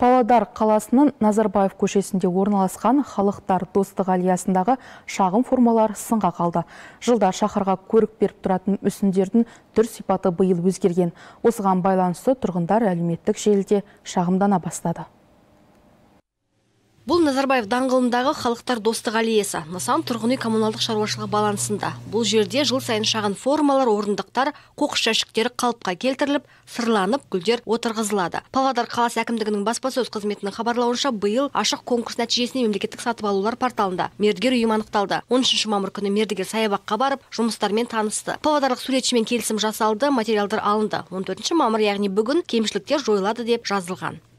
Павлодар қаласының Назарбаев көшесінде орналасқан халықтар достық аллеясындағы шағын формалар сынға қалды. Жылда шаһарға көрік беріп тұратын мүсіндердің түр сипаты биыл өзгерген. Осыған байланысты тұрғындар әлеуметтік желіде шағымдана бастады. Бұл Назарбаев даңғылындағы халықтар достық аллеясы. Нысан тұрғын үй коммуналдық шаруашылығы балансында. Бұл жерде жыл сайын шағын формалар, орындықтар, қоқыс жәшіктері қалыпқа келтіріліп, сырланып, гүлдер отырғызылады. Павлодар қаласы әкімдігінің баспасөз қызметінің хабарлауынша, биыл ашық конкурс нәтижесінде мемлекеттік сатып алулар порталында мердігер ұйым анықталды. 13 мамыр күні мердігер саябаққа барып, жұмыстармен танысты. Павлодарлық суретшімен келісім жасалды, материалдар алынды. 14 мамыр, яғни бүгін кемшіліктер жойылады деп жазылған.